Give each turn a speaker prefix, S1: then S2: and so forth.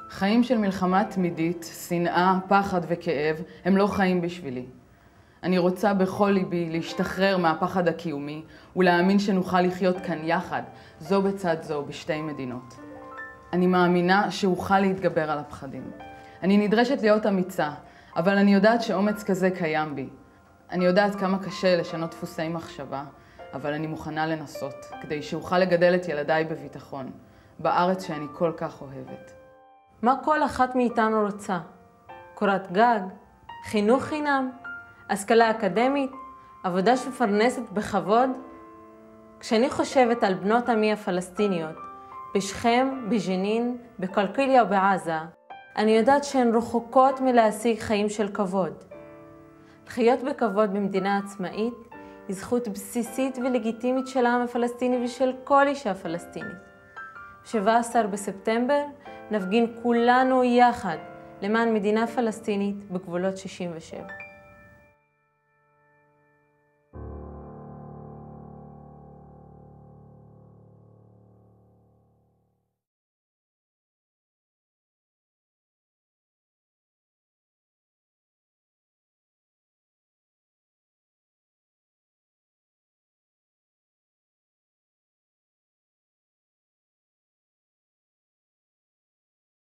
S1: חיים של מלחמה תמידית, שנאה, פחד וכאב, הם לא חיים בשבילי. אני רוצה בכל ליבי להשתחרר מהפחד הקיומי ולהאמין שנוכל לחיות כאן יחד, זו בצד זו, בשתי מדינות. אני מאמינה שאוכל להתגבר על הפחדים. אני נדרשת להיות אמיצה, אבל אני יודעת שאומץ כזה קיים בי. אני יודעת כמה קשה לשנות דפוסי מחשבה, אבל אני מוכנה לנסות, כדי שאוכל לגדל את ילדיי בביטחון, בארץ שאני כל כך אוהבת.
S2: מה כל אחת מאיתנו רוצה? קורת גג? חינוך חינם? השכלה אקדמית? עבודה שמפרנסת בכבוד? כשאני חושבת על בנות עמי הפלסטיניות, בשכם, בג'נין, בקלקיליה ובעזה, אני יודעת שהן רחוקות מלהשיג חיים של כבוד. לחיות בכבוד במדינה עצמאית היא זכות בסיסית ולגיטימית של העם הפלסטיני ושל כל אישה פלסטינית. ב-17 בספטמבר נפגין כולנו יחד למען מדינה פלסטינית בגבולות 67.